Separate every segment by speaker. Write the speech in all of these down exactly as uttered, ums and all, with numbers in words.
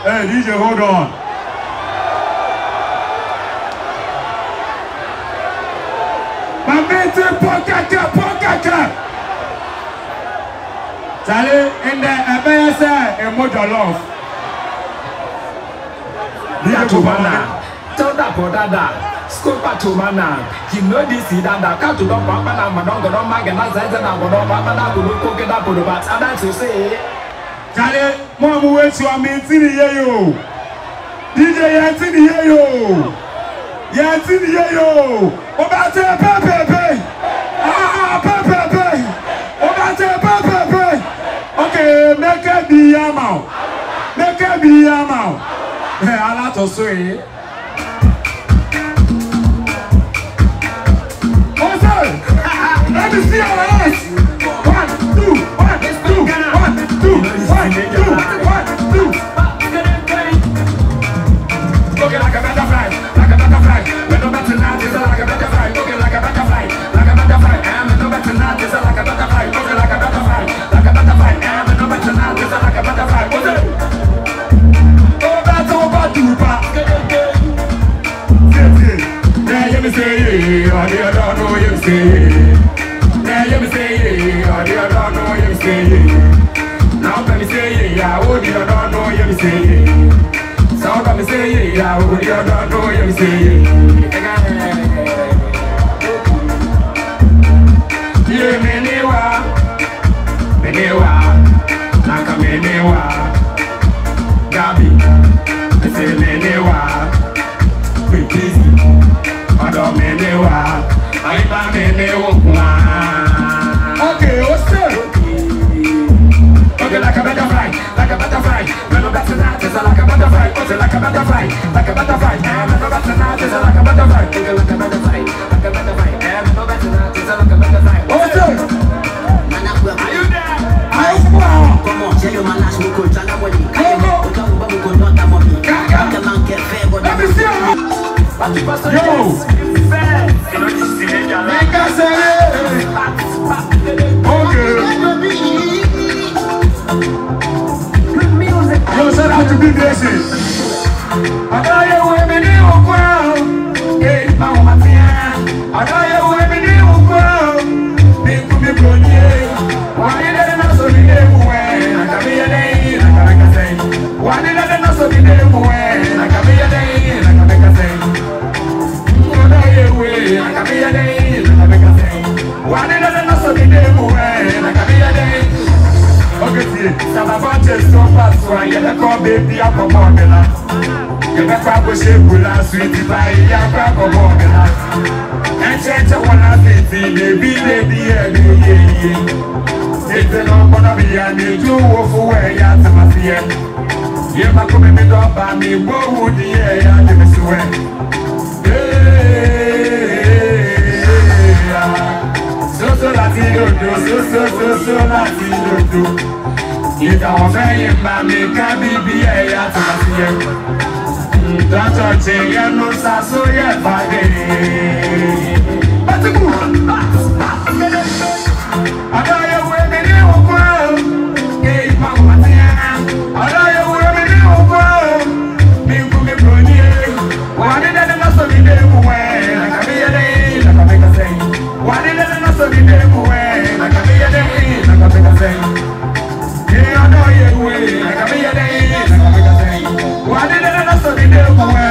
Speaker 1: Hey, D J, hold on. Mamete pokaka pokaka. Charlie, in the Abesa and Mojolof. D J Kubana.
Speaker 2: Tell that for Dada. Scopa to mana, you know this is that the cat to don't papa and Madonna don't mag and I said that I'm going to papa that will cook it up for the bats. And that's to say,
Speaker 1: Charlie, Mom, wait to a meeting here, you. D J Yantin here, you. Yantin here, you. About a pepe, ah, pepe, about a pepe. Okay, make it be Yamau. Make it be Yamau. I like to say. Let me see your hands. One, two, one, two, one, two, one, two, one, two. Looking like a butterfly, like a butterfly. When no better now, it's like a butterfly. Looking like a butterfly, like a butterfly. And no better now, it's like a butterfly. Looking like a butterfly, like a butterfly. And no better now, it's like a butterfly. What's it? Oh, that's over, dupa. Yeah, you me say, oh, you don't know you say. Yeah, you me say, oh, you don't know you say. Now let me say, yeah, oh, you don't know you say. So let me say, yeah, oh, you don't know you say. Yeah, menewa, menewa, naka menewa, Gabi, I say menewa, we busy. Odo menewa, aiba menewa. Okay, what's up? Okay, like a butterfly, like a butterfly. When no better not, it's like a butterfly. Okay, like a butterfly, like a butterfly. And no better not, it's like a butterfly. Okay, like a butterfly, like a butterfly. And no better not, it's like a butterfly. What's up? Are you there? Are you there? Come on, tell your man last week, come on. Let me see you. Yo! Make us say okay. Yo, shout out to B B S. I know you women in the world. Hey, Mama Mafia. I know you women in the world. They put me on you. Why did I not so be there? I can be a day. I can make a say. Why did I not so be there? I can be a day. I can make a say. I can be a day, I can make a say. Why did I not so be there? I can be a day. Okay, see, some of us just so fast, so I get a call, baby, I'm a formula. You make a push it, pull out, sweetie pie, I'm a formula. And change one of the things, baby, baby, yeah, yeah, yeah. It's not gonna be a need to walk away, I'm a fear. You're not coming up by me, what would the air, I'm swear. So so latido do, so so so so latido do. You don't say my me can be be a ya to see. Don't touch it, you know so yeah body. But the move, I know you women in the world. Hey, Mama Mafia. I know you women in the world. Me come me brony. Why did I not so be there? I can be a day, I can make a say. Why did I not so be there? I can be a day, I can make a say. Yeah, I know you way. I can be a day, I can make a say. Why did I not so be there?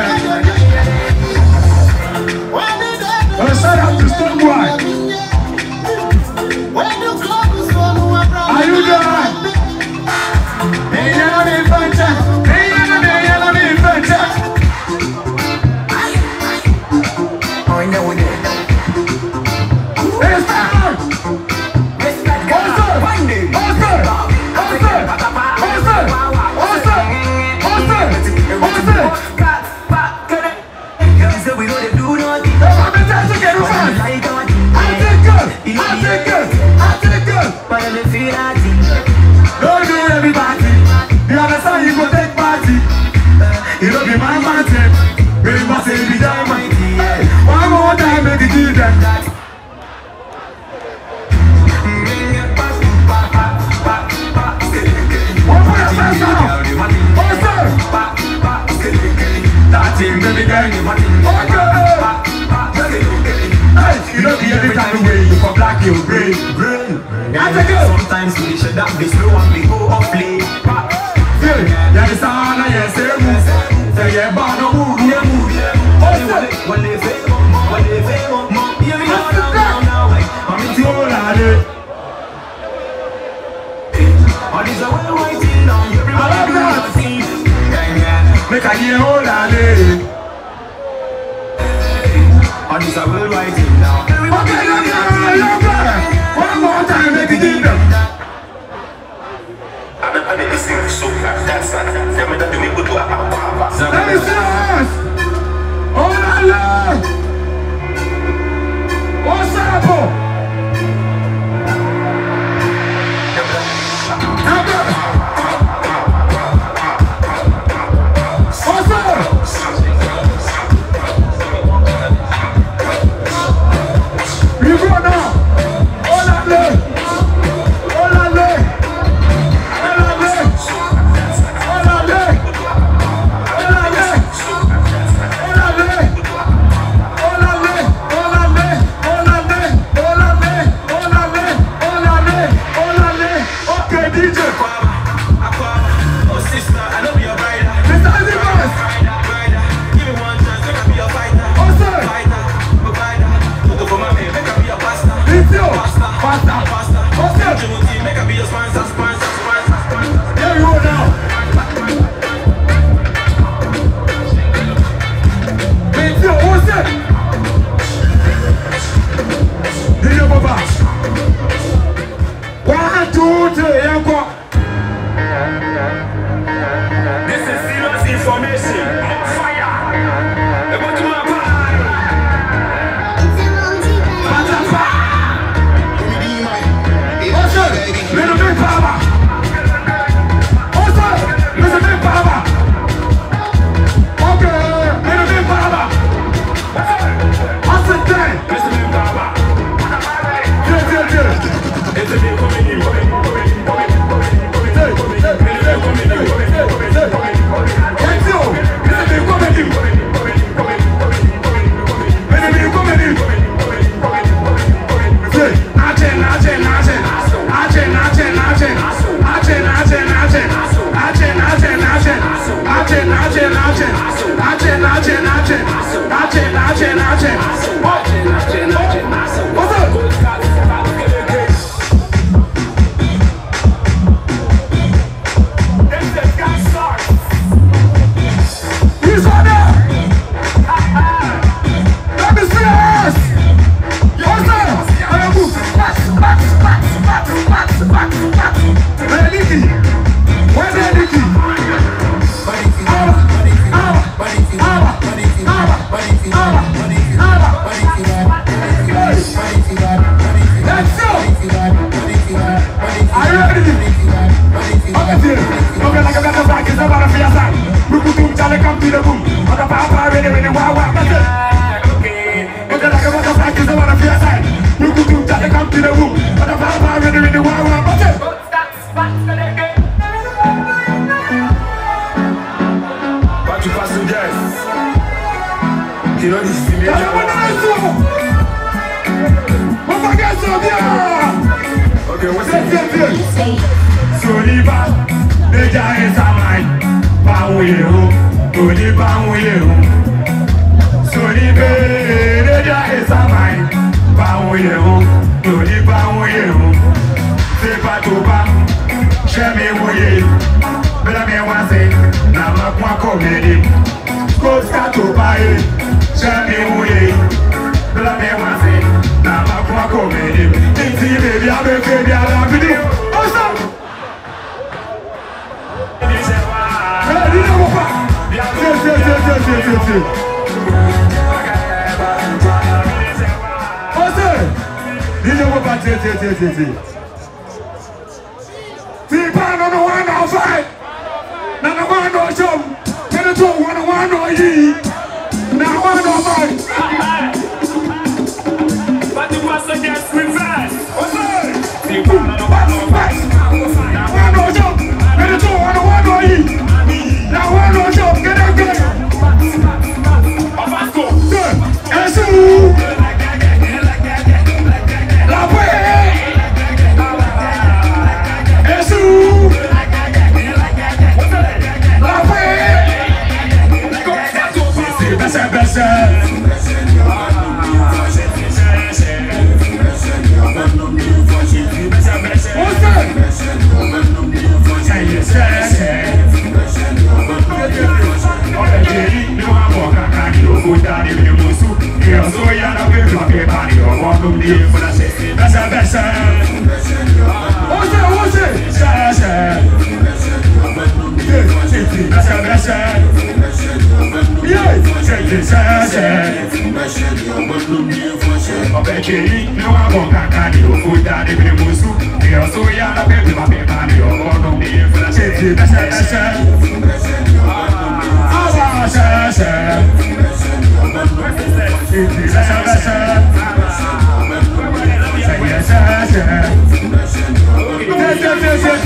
Speaker 1: Oh, shout out to Stoneboy. Are you there? Hey, you know me, Fanta. Hey, you know me, you know me, Fanta. Don't do everybody. You understand? You go take party. You don't be my party. Baby, must be dynamite. One more time, make it do that. One more time, what's up?
Speaker 3: times we should have this slow and we go off late.
Speaker 1: Yeah, the sound of yes, say move. Say yeah, but no move, yeah move.
Speaker 3: When they say when they say mom, yeah me now now now. I'm in the whole lot. All these are well waiting now. Everybody knows see.
Speaker 1: Make a year old and
Speaker 3: all these are well waiting now.
Speaker 1: okay, yeah, yeah, one more time, make it deep.
Speaker 3: I'm not going to sing so that's not. I'm not doing good to a papa.
Speaker 1: That is us. Oh la la. What's up? La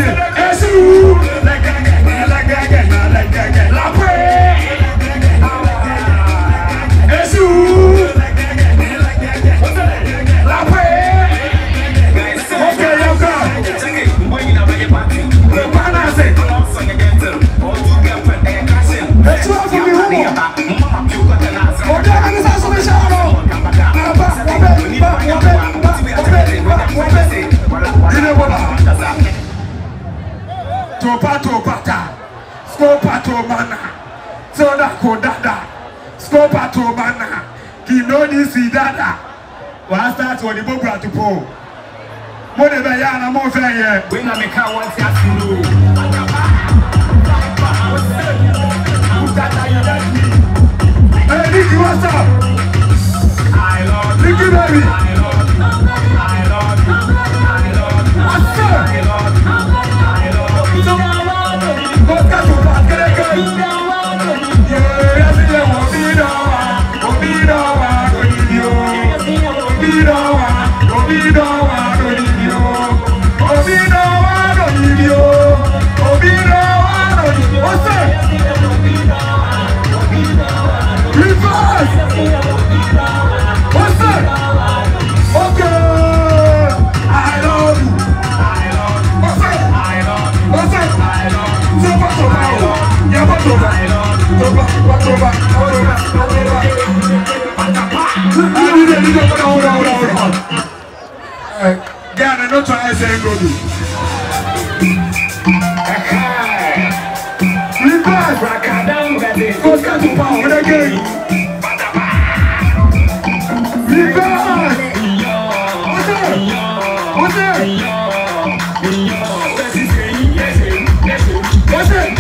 Speaker 1: Topa topa ta, skopa to mana, soda kodada, skopa to mana, kinoni si dada. Wa start with the bobra to po. Mo de be ya na mo fe ye.
Speaker 2: We na me ka want ya sinu.
Speaker 1: Hey, Nicky, what's up?
Speaker 2: I love you.
Speaker 1: Nicky, baby.
Speaker 2: I love you. I love you. I love you.
Speaker 1: What's up?
Speaker 2: I love you. I love you.
Speaker 1: So, what's got to pass? Get it, get it. Yeah, yes, yeah, Obida, Obida, Obida, Obida, Obida, Obida, Obida, Obida, what's up? Reverse! What's up? Okay! I love you!
Speaker 2: I love you.
Speaker 1: What's up?
Speaker 2: I love you.
Speaker 1: What's up?
Speaker 2: I love you.
Speaker 1: So what's up? Yeah, what's up? What's up? What's up? I need it, need it, hold on, hold on, hold on. Gana, no try to say go do. Reverse! What's got to power again? Reverse! What's up? What's up? What's up?